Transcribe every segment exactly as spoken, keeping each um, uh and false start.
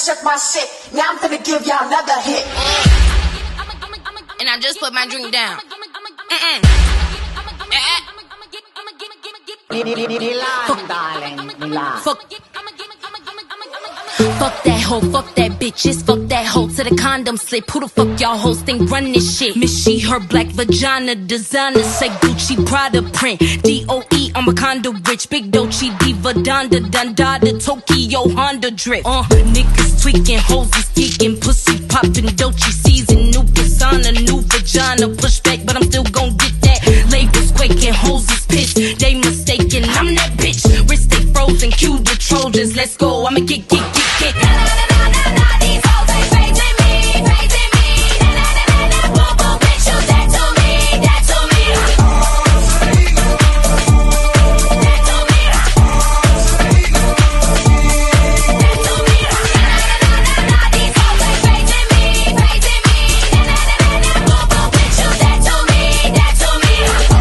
shook my shit. Now I'm gonna give y'all another hit. And I just put my drink down. Mm-mm. Fuck, darling. Fuck. Fuck that hoe, fuck that bitches, fuck that hoe to the condom slip. Who the fuck y'all hoes think run this shit? Miss she, her black vagina designer, say Gucci, Prada print. D O E, I'm a condo rich, big Dolce, Diva, Donda, Dundada, Tokyo, Honda drip. Uh, niggas tweaking, hoes is geeking, pussy popping, Dolce season, new persona, new vagina, push back, but I'm still gon' get that. Labels quaking, hoes is pissed, they mistaken, I'm that bitch. Wrist stay frozen, cue the Trojans, let's go, I'ma get, get, get. Na na na na na, these hoes ain't praising me, praising me. Na na na na na, boom boom, bitch, you that to me, that to me. That to me. That to me. Na na na na na, these hoes ain't praising me, praising me. Na na na na na, boom boom, bitch, you that to me, that to me.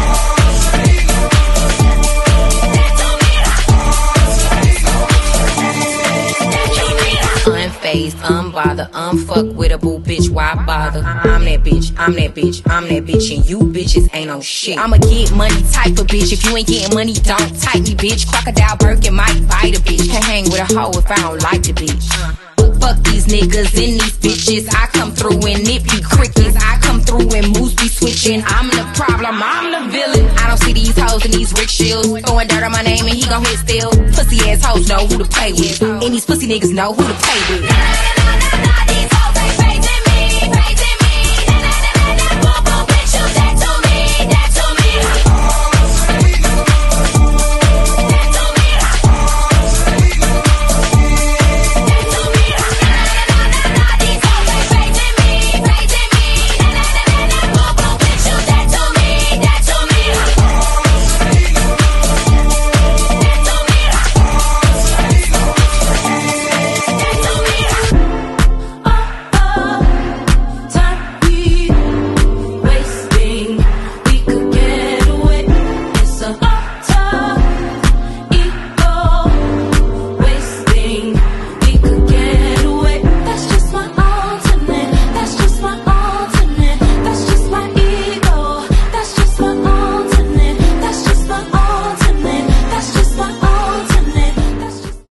Unfazed, unbothered, unfuck with a boo bitch, why bother? I'm that bitch, I'm that bitch, I'm that bitch, and you bitches ain't no shit. I'ma get money type of bitch, if you ain't getting money, don't type me, bitch. Crocodile Birkin might bite a bitch, can't hang with a hoe if I don't like the bitch. Fuck these niggas and these bitches, I come through and it be crickets. I come through and moves be switching. I'm the problem, I'm the villain. I don't see these hoes in these Rick shields throwing dirt on my name and he gon' hit still. Pussy ass hoes know who to play with, and these pussy niggas know who to play with. Na, na, na, na, na, these